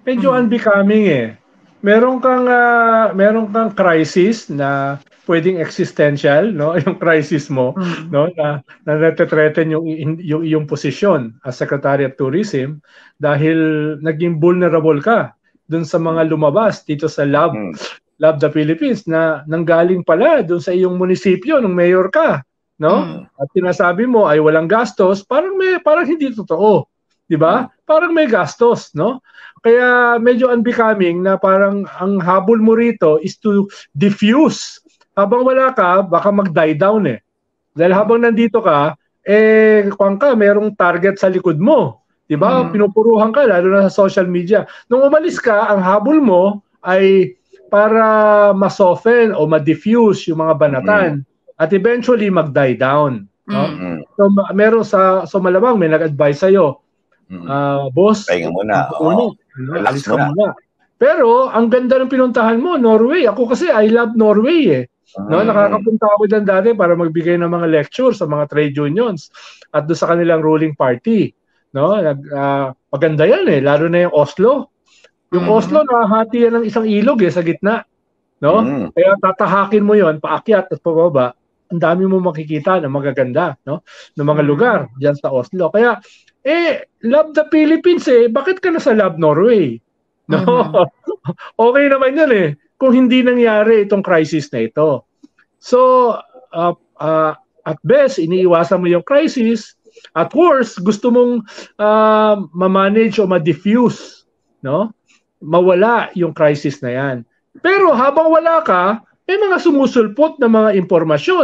medyo unbecoming eh. Meron kang crisis na pwedeng existential, no? Yung crisis mo, no? Na nate-threaten yung iyong posisyon as Secretary of Tourism dahil naging vulnerable ka dun sa mga lumabas dito sa Love the Philippines na nanggaling pala dun sa iyong munisipyo nung mayor ka, no? At sinasabi mo ay walang gastos, parang hindi totoo. 'Di ba? Parang may gastos, no? Kaya medyo unbecoming na parang ang habol mo rito is to diffuse. Habang wala ka, baka mag-die down eh. Dahil habang nandito ka, kung ka, merong target sa likod mo. 'Di ba? Pinupuruhan ka lalo na sa social media. Nung umalis ka, ang habol mo ay para ma-soften o ma-diffuse yung mga banatan at eventually mag-die down, no? So malamang may nag-advise sa'yo, boss, pahinga muna. Relax muna. Pero ang ganda ng pinuntahan mo, Norway. Ako kasi I love Norway eh. No, nakakapunta ako diyan dati para magbigay ng mga lecture sa mga trade unions at doon sa kanilang ruling party. No, maganda 'yan eh, lalo na yung Oslo. Yung Oslo nahahati yan ng isang ilog eh sa gitna. No? Kaya tatahakin mo 'yon paakyat at pababa. Ang dami mo makikita na magaganda, no? Ng mga lugar diyan sa Oslo. Kaya love the Philippines eh. Bakit ka na sa love Norway? No? Okay naman yan eh. Kung hindi nangyari itong crisis na ito. So, at best, iniiwasan mo yung crisis. At worst, gusto mong ma-manage o ma-diffuse. No? Mawala yung crisis na yan. Pero habang wala ka, may mga sumusulpot na mga impormasyon.